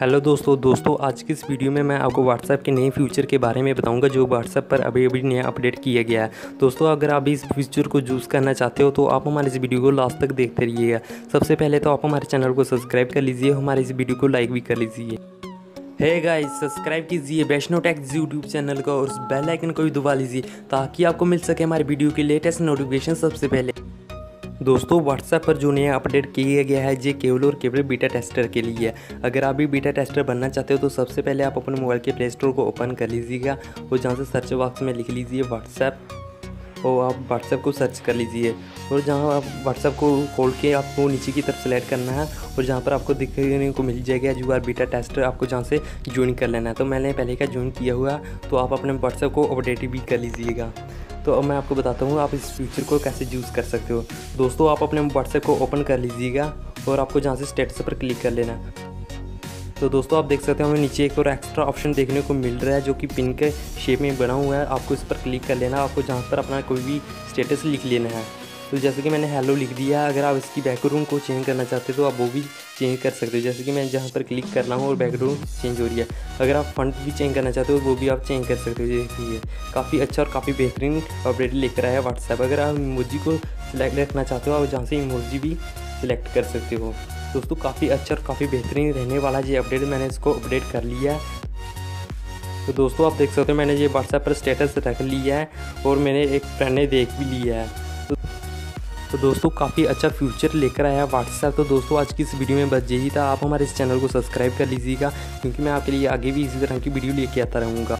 Hello दोस्तों आज की इस वीडियो में मैं आपको व्हाट्सएप के नए फीचर के बारे में बताऊंगा जो व्हाट्सएप पर अभी अभी नया अपडेट किया गया है। दोस्तों अगर आप इस फीचर को यूज़ करना चाहते हो तो आप हमारे इस वीडियो को लास्ट तक देखते रहिएगा। सबसे पहले तो आप हमारे चैनल को सब्सक्राइब कर लीजिए, हमारे इस वीडियो को लाइक भी कर लीजिए। हे गाइस, सब्सक्राइब कीजिए वैष्णो टेक्स यूट्यूब चैनल को और उस बेल आइकन को भी दबा लीजिए ताकि आपको मिल सके हमारे वीडियो की लेटेस्ट नोटिफिकेशन सबसे पहले। दोस्तों व्हाट्सएप पर जो नया अपडेट किया गया है ये केवल और केवल बीटा टेस्टर के लिए है। अगर आप भी बीटा टेस्टर बनना चाहते हो तो सबसे पहले आप अपने मोबाइल के प्ले स्टोर को ओपन कर लीजिएगा और जहाँ से सर्च बॉक्स में लिख लीजिए व्हाट्सएप और आप व्हाट्सएप को सर्च कर लीजिए और जहाँ आप व्हाट्सएप को खोल के आपको नीचे की तरफ सेलेक्ट करना है और जहाँ पर आपको दिखने को मिल जाएगा यू आर बीटा टेस्टर, आपको जहाँ से ज्वाइन कर लेना है। तो मैंने पहले का ज्वाइन किया हुआ तो आप अपने व्हाट्सएप को अपडेट भी कर लीजिएगा। तो अब मैं आपको बताता हूँ आप इस फीचर को कैसे यूज़ कर सकते हो। दोस्तों आप अपने व्हाट्सएप को ओपन कर लीजिएगा और आपको जहाँ से स्टेटस पर क्लिक कर लेना। तो दोस्तों आप देख सकते हो हमें नीचे एक और एक्स्ट्रा ऑप्शन देखने को मिल रहा है जो कि पिन के शेप में बना हुआ है। आपको इस पर क्लिक कर लेना, आपको जहाँ पर अपना कोई भी स्टेटस लिख लेना है। तो जैसे कि मैंने हेलो लिख दिया, अगर आप इसकी बैकग्राउंड को चेंज करना चाहते हो तो आप वो भी चेंज कर सकते हो। जैसे कि मैं जहाँ पर क्लिक कर रहा हूँ और बैकग्राउंड चेंज हो रही है। अगर आप फंट भी चेंज करना चाहते हो वो भी आप चेंज कर सकते हो। देखिए काफ़ी अच्छा और काफ़ी बेहतरीन अपडेट लेकर आया व्हाट्सएप। अगर आप इमोजी को सिलेक्ट रखना चाहते हो आप जहाँ से इमोजी भी सिलेक्ट कर सकते हो। दोस्तों काफ़ी अच्छा और काफ़ी बेहतरीन रहने वाला ये अपडेट, मैंने इसको अपडेट कर लिया है। तो दोस्तों आप देख सकते हो मैंने ये व्हाट्सएप पर स्टेटस रख लिया है और मैंने एक फ्रेंड ने देख भी लिया है। तो दोस्तों काफ़ी अच्छा फ्यूचर लेकर आया व्हाट्सएप। तो दोस्तों आज की इस वीडियो में बस यही था। आप हमारे इस चैनल को सब्सक्राइब कर लीजिएगा क्योंकि मैं आपके लिए आगे भी इसी तरह की वीडियो लेके आता रहूँगा।